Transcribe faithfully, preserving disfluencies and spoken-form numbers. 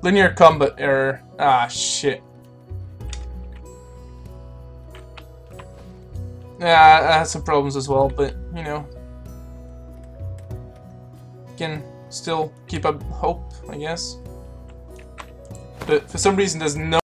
Linear combat error. Ah, shit. Yeah, I had some problems as well, but, you know. Can still keep up hope, I guess. But for some reason there's no